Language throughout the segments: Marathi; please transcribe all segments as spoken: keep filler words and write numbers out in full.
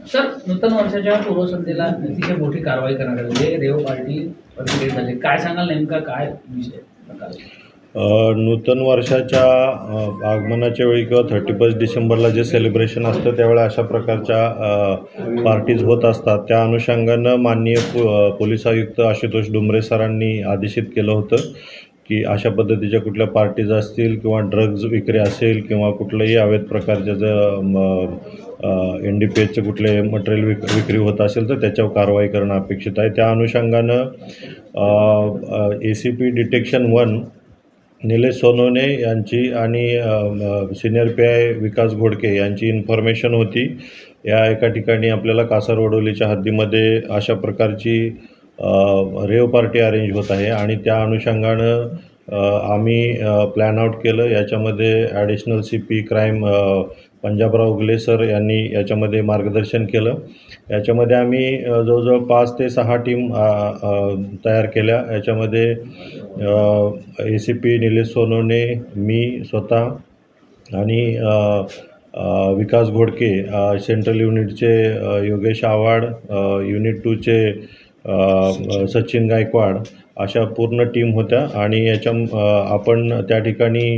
सर, नूतन वर्षाच्या पूर्वसंध्येला अतिशय मोठी कारवाई करण्यात आली आहे. रेव पार्टी वरती झाली, काय सांगाल, नेमका काय विषय प्रकार? नूतन वर्षाच्या आगमनाच्या वेळी किंवा थर्टी फर्स्ट डिसेंबरला जे सेलिब्रेशन असतं त्यावेळी अशा प्रकारच्या पार्टीज होत असतात. त्या अनुषंगानं माननीय पो पोलीस आयुक्त आशुतोष डुमरे सरांनी आदेशित केलं होतं की अशा पद्धतीच्या कुठल्या पार्टीज असतील किंवा ड्रग्ज विक्री असेल किंवा कुठल्याही अवैध प्रकारच्या जर एन डी पी एचचे कुठले मटेरियल विक विक्री होत असेल तर त्याच्यावर कारवाई करणं अपेक्षित आहे. त्या अनुषंगानं A C P detection one Nilesh Sonawane यांची आणि senior P I Vikas Ghodke यांची इन्फॉर्मेशन होती. या एका ठिकाणी आपल्याला कासारवडोलीच्या हद्दीमध्ये अशा प्रकारची रेव पार्टी अरेंज होत आहे आणि त्या अनुषंगानं आम्ही प्लॅन आउट केलं. याच्यामध्ये additional C P crime Punjabrao उगले सर यांनी याच्यामध्ये मार्गदर्शन केलं. याच्यामध्ये आम्ही जवळजवळ पाच ते सहा टीम तयार केल्या. याच्यामध्ये A C P Nilesh Sonawane, मी स्वतः आणि विकास घोडके, सेंट्रल युनिटचे योगेश आव्हाड, युनिट टूचे सचिन गायकवाड, अशा पूर्ण टीम होत्या. आणि याच्या आपण त्या ठिकाणी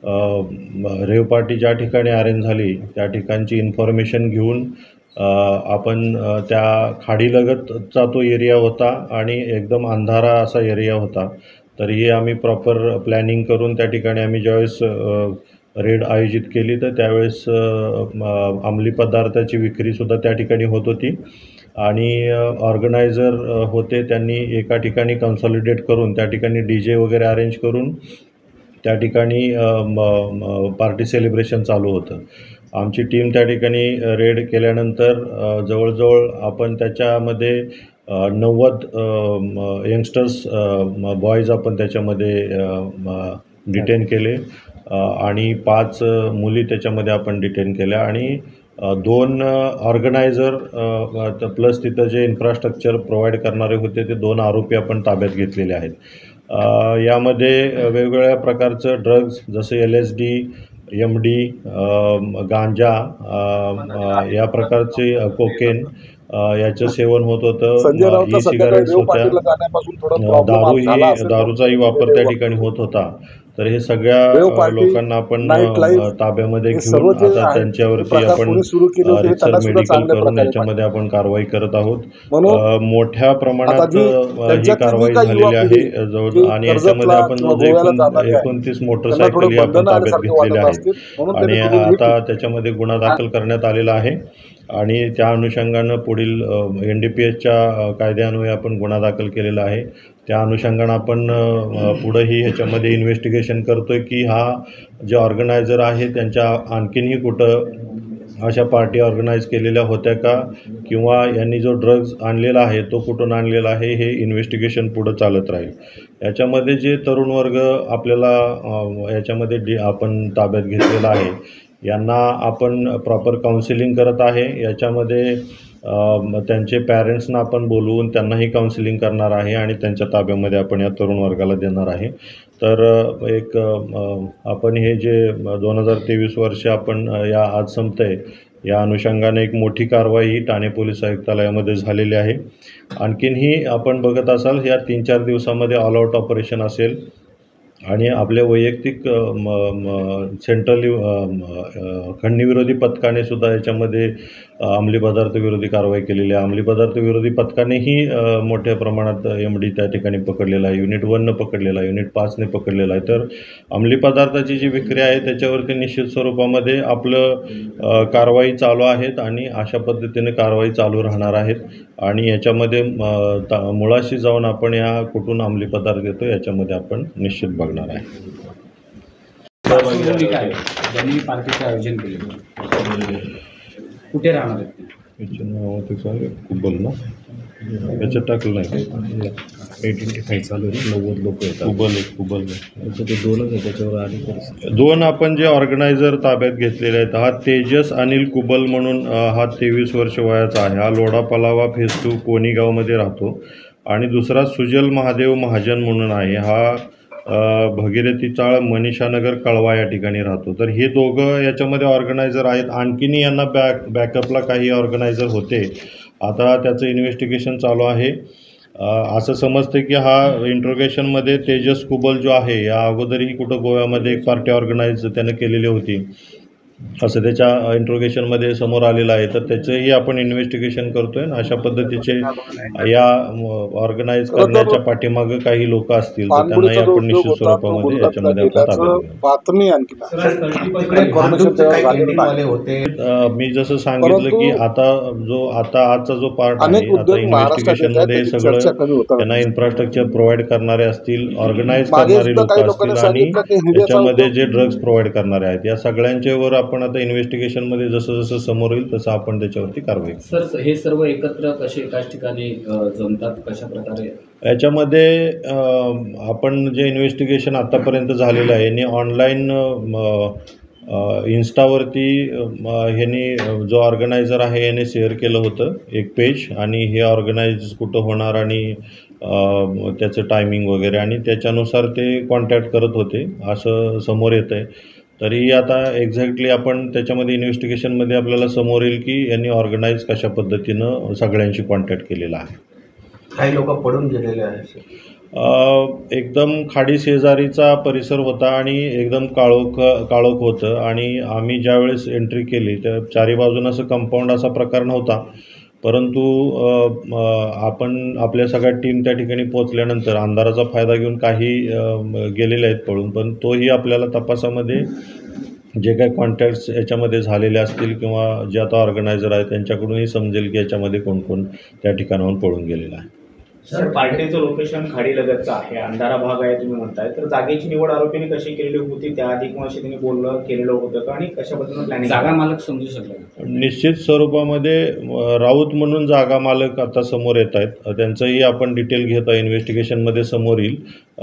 रेव पार्टी ज्या ठिकाणी अरेंज झाली त्या ठिकाणची इन्फॉर्मेशन घेऊन आपण त्या खाडीलगतचा तो एरिया होता आणि एकदम अंधारा असा एरिया होता. तरीही आम्ही प्रॉपर प्लॅनिंग करून त्या ठिकाणी आम्ही ज्यावेळेस रेड आयोजित केली तर त्यावेळेस अंमली पदार्थाची विक्रीसुद्धा त्या ठिकाणी होत होती आणि ऑर्गनायझर होते त्यांनी एका ठिकाणी कन्सॉलिडेट करून त्या ठिकाणी डी जे वगैरे अरेंज करून त्या ठिकाणी पार्टी सेलिब्रेशन चालू होतं. आमची टीम त्या ठिकाणी रेड केल्यानंतर जवळजवळ आपण त्याच्यामध्ये नव्वद यंगस्टर्स बॉईज आपण त्याच्यामध्ये डिटेन केले आणि पाच मुली त्याच्यामध्ये आपण डिटेन केल्या आणि दोन ऑर्गनायझर प्लस तिथं जे इन्फ्रास्ट्रक्चर प्रोव्हाइड करणारे होते ते दोन आरोपी आपण ताब्यात घेतलेले आहेत. यामध्ये वेगवेगळ्या प्रकारचं ड्रग्ज जसे L S D, M D, ganja या प्रकारचे कोकेन याचं सेवन होत होतं. ई सिगारेट्स होत्या, दारूही दारूचाही वापर त्या ठिकाणी होत होता. तर हे सगळ्या लोकांना आपण ताब्यामध्ये घेऊन आता त्यांच्यावरती आपण रिसर मेडिकल करून याच्यामध्ये आपण कारवाई करत आहोत. मोठ्या प्रमाणात ही कारवाई झालेली आहे जवळ आणि याच्यामध्ये आपण एकोणतीस मोटरसायकली आपण ताब्यात घेतलेल्या आहेत आणि आता त्याच्यामध्ये गुन्हा दाखल करण्यात आलेला आहे आणि त्या अनुषंगानं पुढील एन डी पी एचच्या कायद्यान्वये आपण गुन्हा दाखल केलेला आहे. त्या अनुषंगानं आपण पुढंही ह्याच्यामध्ये इन्व्हेस्टिगेशन करतो आहे की हा जे ऑर्गनायझर आहे त्यांच्या आणखीनही कुठं अशा पार्टी ऑर्गनाईज केलेल्या होत्या का किंवा यांनी जो ड्रग्ज आणलेला आहे तो कुठून आणलेला आहे हे इन्व्हेस्टिगेशन पुढं चालत राहील. याच्यामध्ये जे तरुण वर्ग आपल्याला याच्यामध्ये डि आपण ताब्यात घेतलेला आहे यांना आपण प्रॉपर काउन्सिलिंग करत आहे. याच्यामध्ये त्यांचे पॅरेंट्सना आपण बोलवून त्यांनाही काउन्सिलिंग करणार आहे आणि त्यांच्या ताब्यामध्ये आपण या तरुण वर्गाला देणार आहे. तर एक आपण हे जे दोन हजार तेवीस वर्ष आपण या आज संपतं आहे या अनुषंगाने एक मोठी कारवाई ही ठाणे पोलीस आयुक्तालयामध्ये झालेली आहे. आणखीनही आपण बघत असाल या तीन चार दिवसामध्ये ऑल आउट ऑपरेशन असेल आणि आपल्या वैयक्तिक सेंट्रल खंडणीविरोधी पथकाने सुद्धा याच्यामध्ये अंमली पदार्थ विरोधी कारवाई केलेली आहे. अंमली पदार्थ विरोधी पथकानेही मोठ्या प्रमाणात एम डी त्या ठिकाणी पकडलेला आहे. युनिट वननं पकडलेला आहे, युनिट पाचने पकडलेला आहे. तर अंमली पदार्थाची जी विक्री आहे त्याच्यावरती निश्चित स्वरूपामध्ये आपलं कारवाई चालू आहेत आणि अशा पद्धतीने कारवाई चालू राहणार आहेत आणि याच्यामध्ये मुळाशी जाऊन आपण या कुठून अंमली पदार्थ घेतो याच्यामध्ये आपण निश्चित बघणार आहे. ज्यांनी पार्टीचं आयोजन केले कुठे राहणार आहेत? कुबल ना याच्यात टाकलं नाही, एटीन फाईव्ह चालू आहे, नव्वद लोक येतात. कुबल एक कुबल ते दोनच आहे त्याच्यावर आले दोन आपण जे ऑर्गनायझर ताब्यात घेतलेले आहेत. हा तेजस अनिल कुबल म्हणून हा तेवीस वर्ष वयाचा आहे. हा लोढा पलावा फेज टू कोणी गावमध्ये राहतो आणि दुसरा सुजल महादेव महाजन म्हणून आहे. हा भगीरथी चाळ मनीषानगर कळवा या ठिकाणी राहतो. तर हे दोघं याच्यामध्ये ऑर्गनायझर आहेत. आणखीनही यांना बॅक बॅकअपला काही ऑर्गनायझर होते. आता त्याचं इन्व्हेस्टिगेशन चालू आहे. असं समजतं की हा इंट्रोगेशनमध्ये तेजस कुबल जो आहे या अगोदरही कुठं गोव्यामध्ये एक पार्टी ऑर्गनाईज त्यानं केलेली होती असं त्याच्या इंट्रोगेशनमध्ये समोर आलेलं आहे. तर त्याचंही आपण इन्व्हेस्टिगेशन करतो आहे. अशा पद्धतीचे या ऑर्गनाईज करण्याच्या पाठीमागं काही लोक असतील तर त्यांनाही आपण निश्चित स्वरूपामध्ये याच्यामध्ये आपण ताब्यात बातमी आणखी मी जसं सांगितलं की आता जो आता आजचा जो पार्ट आहे आता इन्व्हेस्टिगेशनमध्ये सगळं त्यांना इन्फ्रास्ट्रक्चर प्रोव्हाइड करणारे असतील, ऑर्गनाईज करणारे लोक असतील आणि त्याच्यामध्ये जे ड्रग्ज प्रोव्हाइड करणारे आहेत या सगळ्यांच्यावर आपण आता इन्व्हेस्टिगेशनमध्ये जसं जसं समोर येईल तसं आपण त्याच्यावरती कारवाई. सर हे सर्व एकत्र कसे एकाच ठिकाणी जमतात, कशा प्रकारे याच्यामध्ये आपण जे इन्व्हेस्टिगेशन आतापर्यंत झालेलं आहे यांनी ऑनलाईन इन्स्टावरती ह्यांनी जो ऑर्गनायझर आहे याने शेअर केलं होतं एक पेज आणि हे ऑर्गनाईज कुठं होणार आणि त्याचं टायमिंग वगैरे आणि त्याच्यानुसार ते कॉन्टॅक्ट करत होते असं समोर येतं आहे. तरी आता एक्झॅक्टली आपण त्याच्यामध्ये इन्व्हेस्टिगेशनमध्ये आपल्याला समोर येईल की यांनी ऑर्गनाईज कशा पद्धतीनं सगळ्यांशी कॉन्टॅक्ट केलेला आहे. काही लोक पडून गेलेले आहेत. एकदम खाडी शेजारीचा परिसर होता आणि एकदम काळोख काळोख होतं आणि आम्ही ज्यावेळेस एंट्री केली तर चारी बाजूनं असं कंपाऊंड असा प्रकार नव्हता. परंतु आपण आपल्या सगळ्या टीम त्या ठिकाणी पोचल्यानंतर अंधाराचा फायदा घेऊन काही गेलेले आहेत पळून, पण तोही आपल्याला तपासामध्ये जे काही कॉन्टॅक्ट्स याच्यामध्ये झालेले असतील किंवा जे आता ऑर्गनायझर आहेत त्यांच्याकडूनही समजेल की याच्यामध्ये कोण कोण त्या ठिकाणाहून पळून गेलेलं आहे. सर पार्टीचं लोकेशन खाडीलगतचं आहे, अंधारा भाग आहे तुम्ही म्हणताय, तर जागेची निवड आरोपीने कशी केलेली होती त्याआधी किंवा अशी त्यांनी बोललं केलेलं होतं का आणि कशा पद्धतीनं प्लॅनिंग जागा मालक समजू शकला? निश्चित स्वरूपामध्ये राऊत म्हणून जागा मालक आता समोर येत आहेत, त्यांचंही आपण डिटेल घेत आहे इन्व्हेस्टिगेशनमध्ये समोर येईल.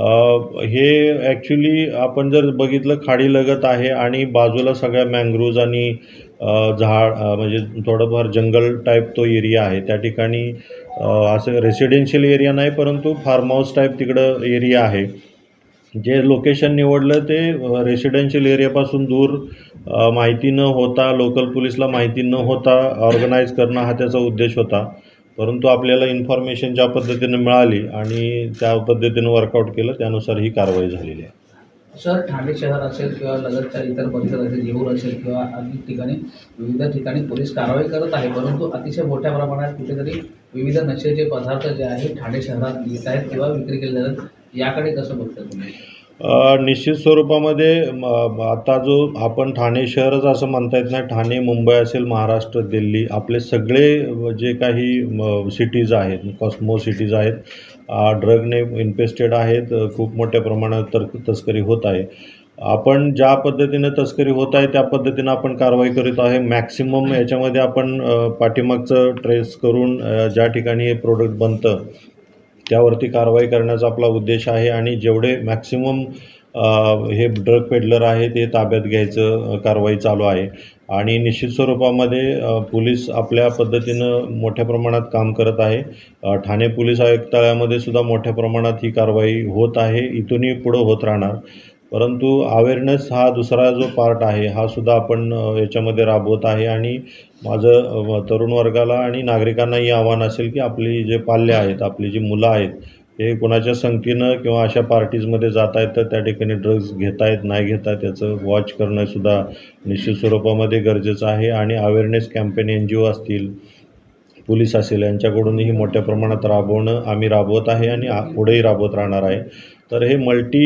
हे ॲक्च्युली आपण जर बघितलं खाडीलगत आहे आणि बाजूला सगळ्या मँग्रोव्ज आणि झाड म्हणजे थोडंफार जंगल टाईप तो एरिया आहे. त्या ठिकाणी असं रेसिडेन्शियल एरिया नाही परंतु फार्म हाऊस टाईप तिकडं एरिया आहे. जे लोकेशन निवडलं ते रेसिडेन्शियल एरियापासून दूर माहिती न होता लोकल पोलिसला माहिती न होता ऑर्गनाईज करणं हा त्याचा उद्देश होता. परंतु आपल्याला इन्फॉर्मेशन ज्या पद्धतीनं मिळाली आणि त्या पद्धतीनं वर्कआउट केलं त्यानुसार ही कारवाई झालेली आहे. सर ठाणे शहर असेल किंवा लगतच्या इतर परिसर असेल, येऊर असेल किंवा अनेक ठिकाणी विविध ठिकाणी पोलीस कारवाई करत आहे, परंतु अतिशय मोठ्या प्रमाणात कुठेतरी विविध नशेचे पदार्थ जे आहेत ठाणे शहरात येत आहेत किंवा विक्री केले जातात, याकडे कसं बघता तुम्ही? निश्चित स्वरूपामध्ये आता जो आपण ठाणे शहरच असं म्हणता येत नाही, ठाणे मुंबई असेल महाराष्ट्र दिल्ली आपले सगळे जे काही सिटीज आहेत कॉस्मो सिटीज आहेत ड्रगने इन्फेस्टेड आहेत. खूप मोठ्या प्रमाणात तर तस्करी होत आहे. आपण ज्या पद्धतीनं तस्करी होत आहे त्या पद्धतीनं आपण कारवाई करीत आहे. मॅक्सिमम याच्यामध्ये आपण पाठीमागचं ट्रेस करून ज्या ठिकाणी हे प्रोडक्ट बनतं त्यावरती कारवाई करण्याचा आपला उद्देश आहे आणि जेवढे मॅक्सिमम हे ड्रग पेडलर आहे ते ताब्यात घ्यायचं कारवाई चालू आहे. आणि निश्चित स्वरूपामध्ये पोलीस आपल्या पद्धतीनं मोठ्या प्रमाणात काम करत आहे. ठाणे पोलीस आयुक्तालयामध्ये सुद्धा मोठ्या प्रमाणात ही कारवाई होत आहे, इथूनही पुढं होत राहणार. परंतु अवेअरनेस हा दुसरा जो पार्ट आहे हा सुद्धा आपण याच्यामध्ये राबवत आहे आणि माझं तरुण वर्गाला आणि नागरिकांनाही आव्हान असेल की आपली जे पाल्य आहेत आपली जी मुलं आहेत हे कोणाच्या संगतीनं किंवा अशा पार्टीजमध्ये जात आहेत तर त्या ठिकाणी ड्रग्ज घेत आहेत नाही घेत आहेत याचं वॉच करणंसुद्धा निश्चित स्वरूपामध्ये गरजेचं आहे. आणि awareness campaign N G O असतील पोलीस असेल यांच्याकडूनही मोठ्या प्रमाणात राबवणं आम्ही राबवत आहे आणि पुढेही राबवत राहणार आहे. तर हे मल्टी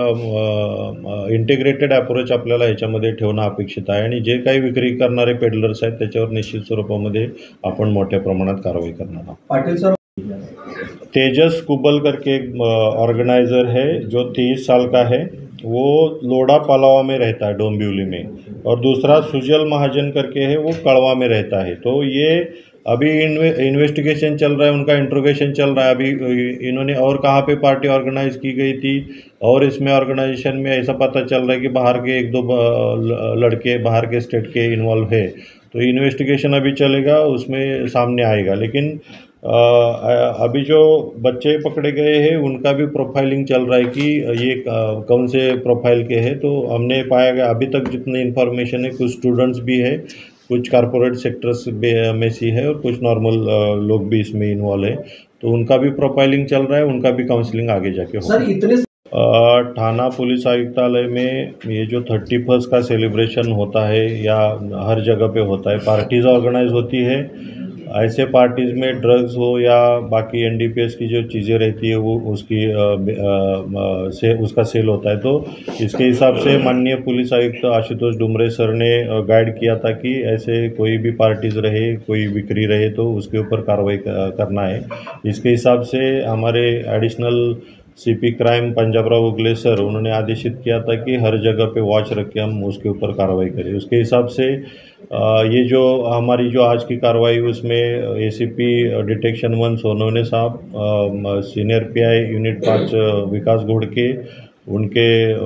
इंटिग्रेटेड अप्रोच आपल्याला ह्याच्यामध्ये ठेवणं अपेक्षित आहे आणि जे काही विक्री करणारे पेडलर्स आहेत त्याच्यावर निश्चित स्वरूपामध्ये आपण मोठ्या प्रमाणात कारवाई करणार आहोत. पाटिल सर तेजस कुबल करके एक ऑर्गेनाइज़र है जो तीस साल का है, वो लोड़ा पलावा में रहता है डोंबिवली में, और दूसरा सुजल महाजन करके है वो कड़वा में रहता है. तो ये अभी इन्वेस्टिगेशन चल रहा है, उनका इंट्रोगेशन चल रहा है. अभी इन्होंने और कहाँ पे पार्टी ऑर्गेनाइज की गई थी और इसमें ऑर्गेनाइजेशन में ऐसा पता चल रहा है कि बाहर के एक दो लड़के बाहर के स्टेट के इन्वॉल्व है. तो इन्वेस्टिगेशन अभी चलेगा, उसमें सामने आएगा. लेकिन अभी जो बच्चे पकड़े गए हैं उनका भी प्रोफाइलिंग चल रहा है कि ये कौन से प्रोफाइल के हैं। तो हमने पाया गया अभी तक जितनी इन्फॉर्मेशन है, कुछ स्टूडेंट्स भी है, कुछ कारपोरेट सेक्टर्स में से है और कुछ नॉर्मल लोग भी इसमें इन्वॉल्व है। तो उनका भी प्रोफाइलिंग चल रहा है, उनका भी काउंसलिंग आगे जाके होगा। सर इतने थाना पुलिस आयुक्तालय में ये जो थर्टी फर्स्ट का सेलिब्रेशन होता है या हर जगह पे होता है, पार्टीज़ ऑर्गेनाइज होती है। ऐसे पार्टीज़ में ड्रग्स हो या बाकी एनडीपीएस की जो चीज़ें रहती है वो उसकी आ, आ, से उसका सेल होता है। तो इसके हिसाब से माननीय पुलिस आयुक्त आशुतोष डुमरे सर ने गाइड किया था कि ऐसे कोई भी पार्टीज़ रहे, कोई बिक्री रहे तो उसके ऊपर कार्रवाई करना है। इसके हिसाब से हमारे एडिशनल सीपी क्राइम पंजाबराव उगले सर उन्होंने आदेशित किया था कि हर जगह पे वॉच रख के हम उसके ऊपर कार्रवाई करें। उसके हिसाब से ये जो हमारी जो आज की कार्रवाई उसमें एसीपी डिटेक्शन वन सोनवने साहब, सीनियर पीआई यूनिट पाँच विकास घोड़के, उनके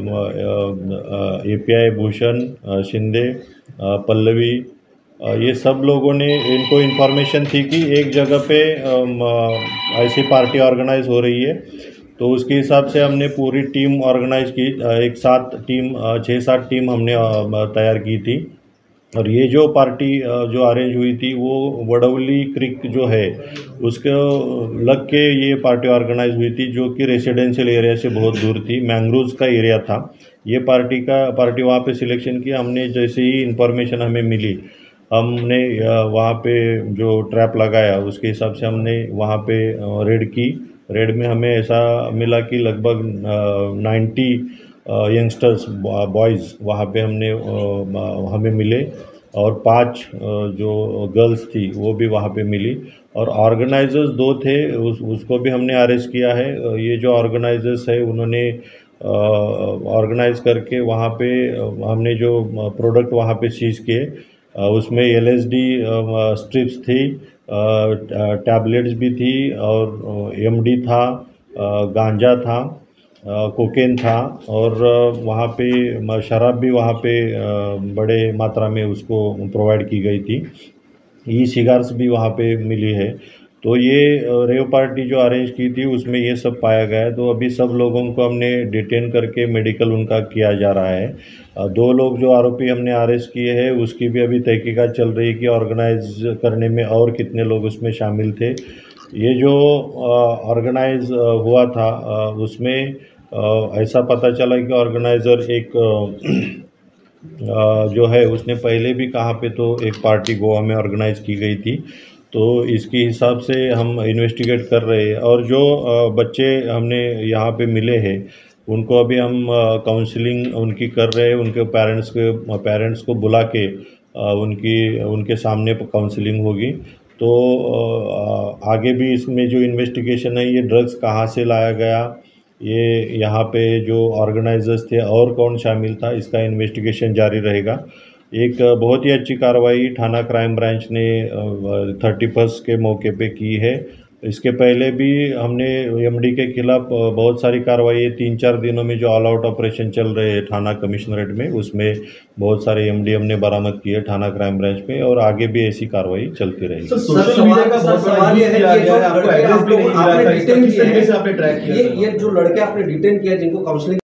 एपीआई भूषण शिंदे, पल्लवी, ये सब लोगों ने इनको इन्फॉर्मेशन थी कि एक जगह पे ऐसी पार्टी ऑर्गेनाइज हो रही है। तो उसके हिसाब से हमने पूरी टीम ऑर्गेनाइज की, एक सात टीम छः सात टीम हमने तैयार की थी। और ये जो पार्टी जो अरेंज हुई थी वो वडवली क्रिक जो है उसके लग के ये पार्टी ऑर्गेनाइज हुई थी, जो कि रेसिडेंशियल एरिया से बहुत दूर थी, मैंग्रोव्स का एरिया था। ये पार्टी का पार्टी वहाँ पे सिलेक्शन किया हमने। जैसे ही इंफॉर्मेशन हमें मिली हमने वहाँ पे जो ट्रैप लगाया उसके हिसाब से हमने वहाँ पे रेड की। रेड में हमें ऐसा मिला कि लगभग नाइन्टी यंगस्टर्स बॉयज़ वहाँ पे हमने हमें मिले और पांच जो गर्ल्स थी वो भी वहाँ पे मिली। और ऑर्गेनाइजर्स दो थे, उस उसको भी हमने अरेस्ट किया है। ये जो ऑर्गेनाइजर्स है उन्होंने ऑर्गेनाइज करके वहाँ पे हमने जो प्रोडक्ट वहाँ पे सीज किए उसमें एलएसडी स्ट्रिप्स थी, टैबलेट्स भी थी और एमडी था, गांजा था, कोकेन था और वहाँ पे शराब भी वहाँ पे बड़े मात्रा में उसको प्रोवाइड की गई थी। ई सिगार्स भी वहाँ पे मिली है। तो ये रेव पार्टी जो अरेंज की थी उसमें ये सब पाया गया है। तो अभी सब लोगों को हमने डिटेन करके मेडिकल उनका किया जा रहा है। दो लोग जो आरोपी हमने अरेस्ट किए हैं उसकी भी अभी तहकीकात चल रही है कि ऑर्गेनाइज करने में और कितने लोग उसमें शामिल थे। ये जो ऑर्गेनाइज हुआ था उसमें ऐसा पता चला कि ऑर्गेनाइज़र एक जो है उसने पहले भी कहाँ पे तो एक पार्टी गोवा में ऑर्गेनाइज की गई थी। तो इसके हिसाब से हम इन्वेस्टिगेट कर रहे हैं। और जो बच्चे हमने यहाँ पे मिले हैं उनको अभी हम काउंसलिंग उनकी कर रहे हैं। उनके पेरेंट्स के पेरेंट्स को बुला के उनकी उनके सामने काउंसलिंग होगी। तो आगे भी इसमें जो इन्वेस्टिगेशन है, ये ड्रग्स कहाँ से लाया गया, ये यहाँ पे जो ऑर्गेनाइजर्स थे और कौन शामिल था, इसका इन्वेस्टिगेशन जारी रहेगा। एक बहुत ही अच्छी कार्रवाई थाना क्राइम ब्रांच ने थर्टी फर्स्ट के मौके पे की है। इसके पहले भी हमने एमडी के खिलाफ बहुत सारी कार्रवाई तीन चार दिनों में जो ऑल आउट ऑपरेशन चल रहे हैं थाना कमिश्नरेट में, उसमें बहुत सारे एमडी हमने बरामद किए थाना क्राइम ब्रांच में और आगे भी ऐसी कार्रवाई चलती रहेगी। सर, सोशल मीडिया का बहुत सवाल ये है कि जो लड़के आपने डिटेन किए हैं, ये ये जो लड़के आपने डिटेन किया जिनको काउंसलिंग